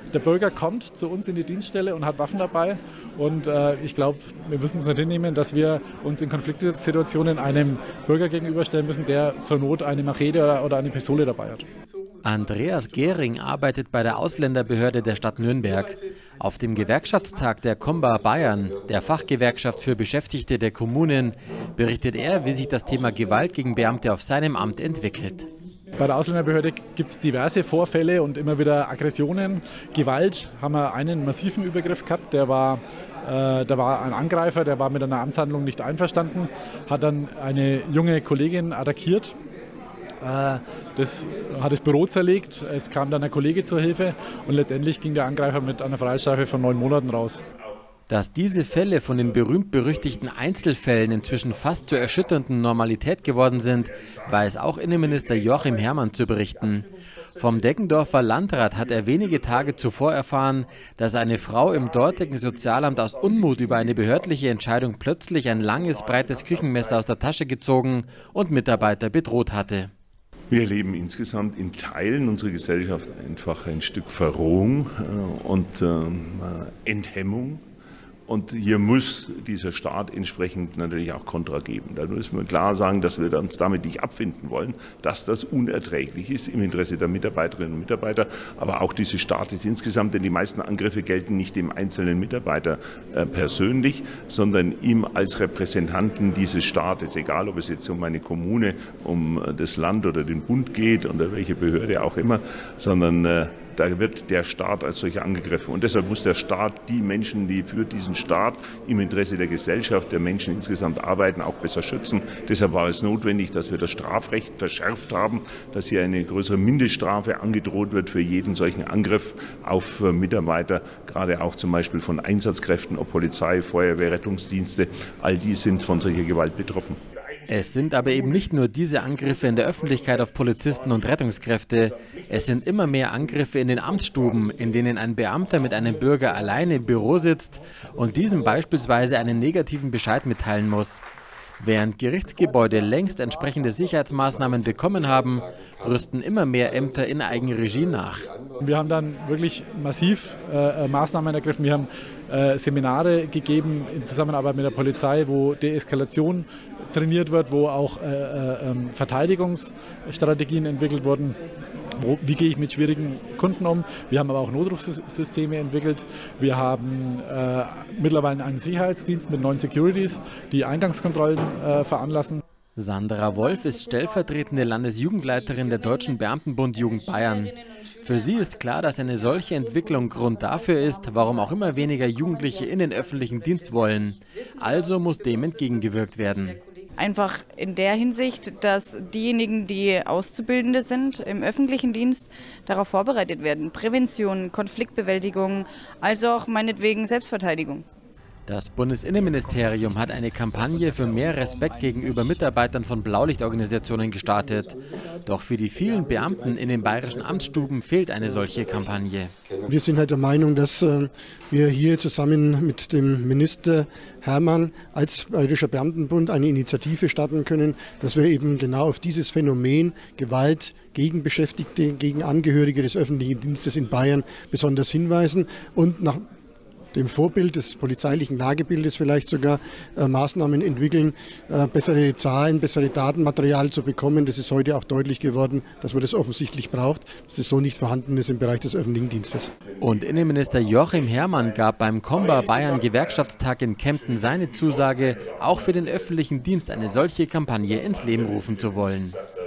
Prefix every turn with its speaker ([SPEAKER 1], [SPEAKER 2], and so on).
[SPEAKER 1] der Bürger kommt zu uns in die Dienststelle und hat Waffen dabei. Und ich glaube, wir müssen es nicht hinnehmen, dass wir uns in Konfliktsituationen einem Bürger gegenüberstellen müssen, der zur Not eine Machete oder eine Pistole dabei hat.
[SPEAKER 2] Andreas Gehring arbeitet bei der Ausländerbehörde der Stadt Nürnberg. Auf dem Gewerkschaftstag der Comba Bayern, der Fachgewerkschaft für Beschäftigte der Kommunen, berichtet er, wie sich das Thema Gewalt gegen Beamte auf seinem Amt entwickelt.
[SPEAKER 1] Bei der Ausländerbehörde gibt es diverse Vorfälle und immer wieder Aggressionen. Gewalt haben wir einen massiven Übergriff gehabt, da war ein Angreifer, der war mit einer Amtshandlung nicht einverstanden, hat dann eine junge Kollegin attackiert. Das hat das Büro zerlegt, es kam dann ein Kollege zur Hilfe und letztendlich ging der Angreifer mit einer Freiheitsstrafe von 9 Monaten raus.
[SPEAKER 2] Dass diese Fälle von den berühmt-berüchtigten Einzelfällen inzwischen fast zur erschütternden Normalität geworden sind, weiß auch Innenminister Joachim Herrmann zu berichten. Vom Deggendorfer Landrat hat er wenige Tage zuvor erfahren, dass eine Frau im dortigen Sozialamt aus Unmut über eine behördliche Entscheidung plötzlich ein langes, breites Küchenmesser aus der Tasche gezogen und Mitarbeiter bedroht hatte.
[SPEAKER 3] Wir erleben insgesamt in Teilen unserer Gesellschaft einfach ein Stück Verrohung und Enthemmung. Und hier muss dieser Staat entsprechend natürlich auch Kontra geben. Da müssen wir klar sagen, dass wir uns damit nicht abfinden wollen, dass das unerträglich ist im Interesse der Mitarbeiterinnen und Mitarbeiter, aber auch dieses Staates insgesamt, denn die meisten Angriffe gelten nicht dem einzelnen Mitarbeiter persönlich, sondern ihm als Repräsentanten dieses Staates, egal ob es jetzt um eine Kommune, um das Land oder den Bund geht oder welche Behörde auch immer, sondern da wird der Staat als solcher angegriffen. Und deshalb muss der Staat die Menschen, die für diesen Staat im Interesse der Gesellschaft, der Menschen insgesamt arbeiten, auch besser schützen. Deshalb war es notwendig, dass wir das Strafrecht verschärft haben, dass hier eine größere Mindeststrafe angedroht wird für jeden solchen Angriff auf Mitarbeiter, gerade auch zum Beispiel von Einsatzkräften, ob Polizei, Feuerwehr, Rettungsdienste. All die sind von solcher Gewalt betroffen.
[SPEAKER 2] Es sind aber eben nicht nur diese Angriffe in der Öffentlichkeit auf Polizisten und Rettungskräfte. Es sind immer mehr Angriffe in den Amtsstuben, in denen ein Beamter mit einem Bürger alleine im Büro sitzt und diesem beispielsweise einen negativen Bescheid mitteilen muss. Während Gerichtsgebäude längst entsprechende Sicherheitsmaßnahmen bekommen haben, rüsten immer mehr Ämter in Eigenregie nach.
[SPEAKER 1] Wir haben dann wirklich massiv Maßnahmen ergriffen. Wir haben Seminare gegeben in Zusammenarbeit mit der Polizei, wo Deeskalation trainiert wird, wo auch Verteidigungsstrategien entwickelt wurden. Wie gehe ich mit schwierigen Kunden um? Wir haben aber auch Notrufsysteme entwickelt. Wir haben mittlerweile einen Sicherheitsdienst mit 9 Securities, die Eingangskontrollen veranlassen.
[SPEAKER 2] Sandra Wolf ist stellvertretende Landesjugendleiterin der Deutschen Beamtenbund Jugend Bayern. Für sie ist klar, dass eine solche Entwicklung Grund dafür ist, warum auch immer weniger Jugendliche in den öffentlichen Dienst wollen. Also muss dem entgegengewirkt werden.
[SPEAKER 4] Einfach in der Hinsicht, dass diejenigen, die Auszubildende sind im öffentlichen Dienst, darauf vorbereitet werden. Prävention, Konfliktbewältigung, also auch meinetwegen Selbstverteidigung.
[SPEAKER 2] Das Bundesinnenministerium hat eine Kampagne für mehr Respekt gegenüber Mitarbeitern von Blaulichtorganisationen gestartet. Doch für die vielen Beamten in den bayerischen Amtsstuben fehlt eine solche Kampagne.
[SPEAKER 5] Wir sind halt der Meinung, dass wir hier zusammen mit dem Minister Herrmann als Bayerischer Beamtenbund eine Initiative starten können, dass wir eben genau auf dieses Phänomen Gewalt gegen Beschäftigte, gegen Angehörige des öffentlichen Dienstes in Bayern besonders hinweisen und nach dem Vorbild des polizeilichen Lagebildes vielleicht sogar Maßnahmen entwickeln, bessere Zahlen, bessere Datenmaterial zu bekommen. Das ist heute auch deutlich geworden, dass man das offensichtlich braucht, dass das so nicht vorhanden ist im Bereich des öffentlichen Dienstes.
[SPEAKER 2] Und Innenminister Joachim Herrmann gab beim Comba Bayern Gewerkschaftstag in Kempten seine Zusage, auch für den öffentlichen Dienst eine solche Kampagne ins Leben rufen zu wollen.